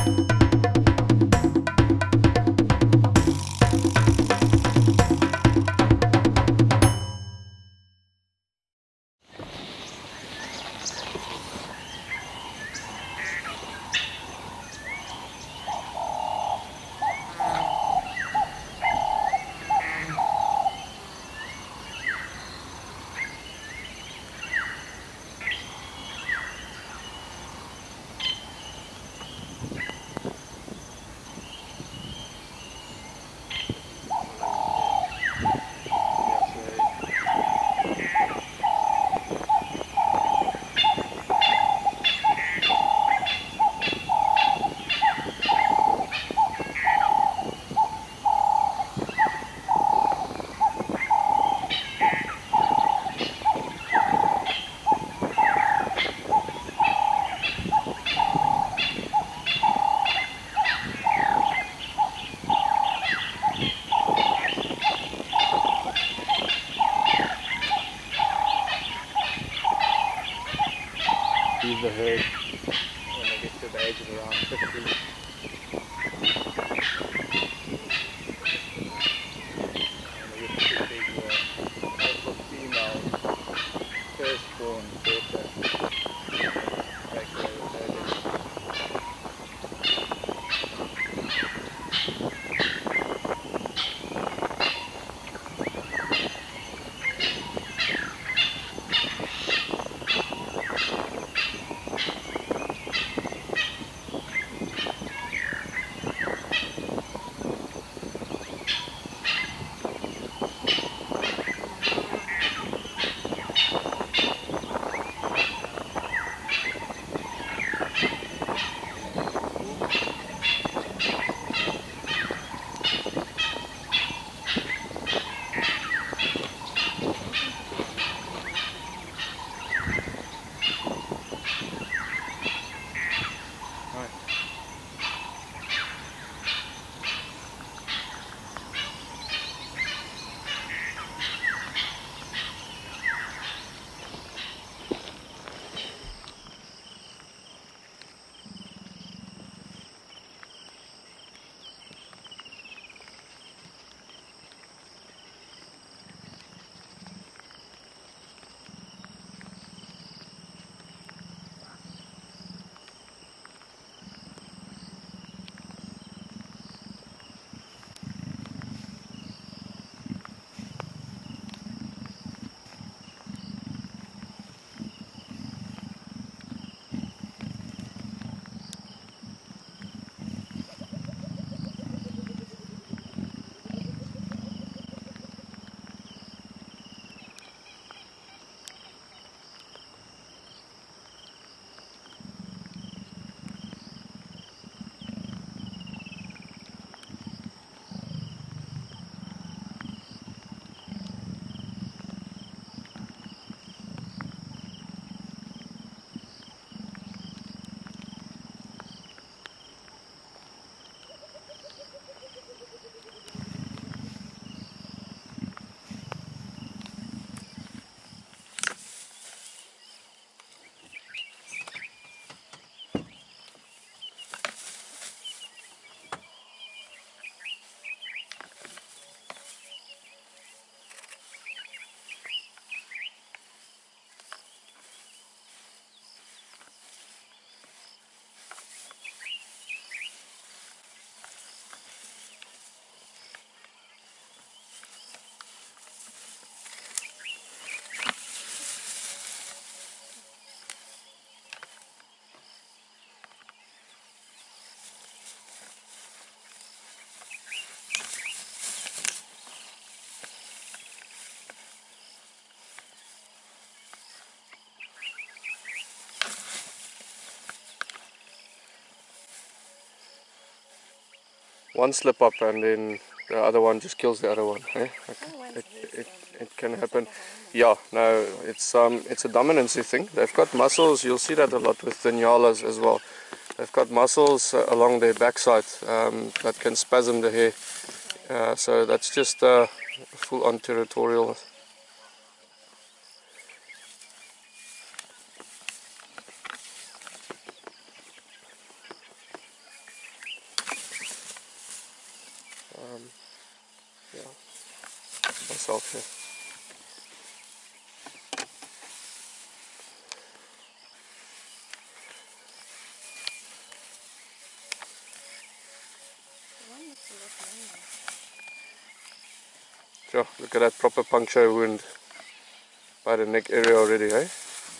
Leave the herd when they get to the age of around 50. And they get to big alpha female firstborn daughter. Take away the herd. One slip up and then the other one just kills the other one. Eh? It can happen. Yeah, no, it's a dominancy thing. They've got muscles. You'll see that a lot with the nyalas as well. They've got muscles along their backside that can spasm the hair. So that's just full-on territorial. itself here. Sure, look at that proper puncture wound by the neck area already, eh?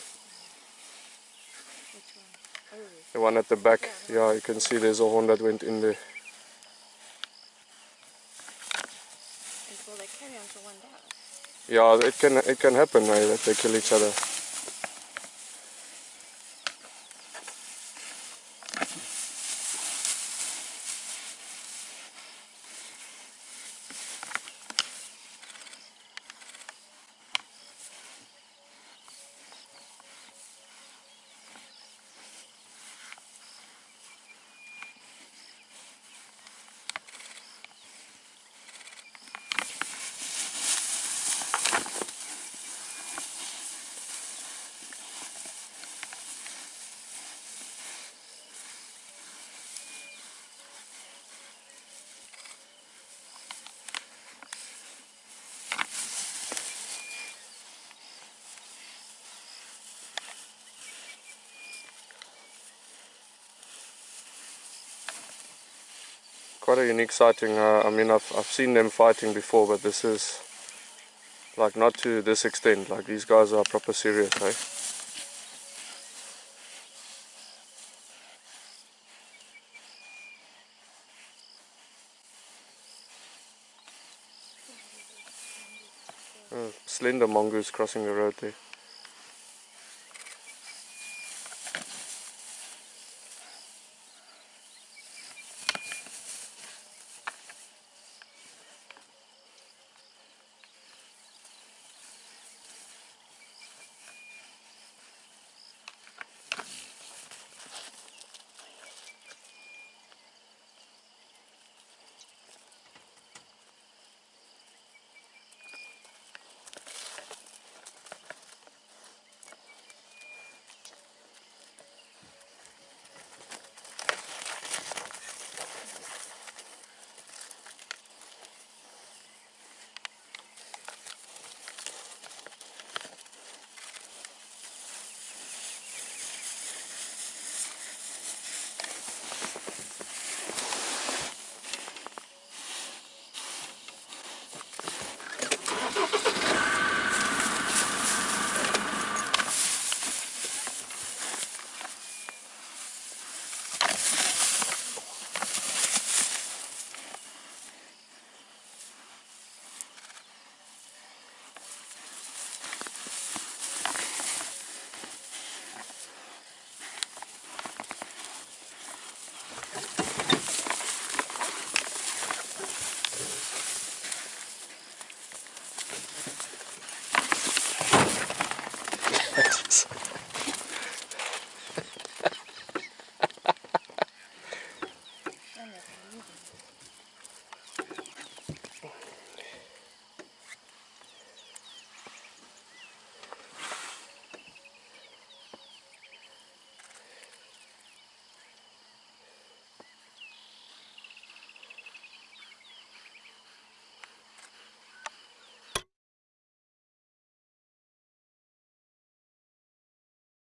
The one at the back, yeah, you can see there's a horn that went in there. Will they carry on till one dies? Yeah, it can happen, eh, that they kill each other. Quite a unique sighting. I mean, I've seen them fighting before, but this is like not to this extent. Like these guys are proper serious, eh? Slender mongoose crossing the road there.